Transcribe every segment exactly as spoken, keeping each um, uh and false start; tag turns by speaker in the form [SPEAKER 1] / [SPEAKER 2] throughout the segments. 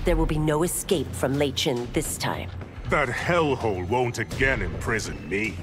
[SPEAKER 1] There will be no escape from Lei Chin this time.
[SPEAKER 2] That hellhole won't again imprison me.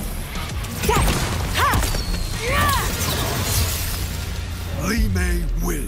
[SPEAKER 3] I may win.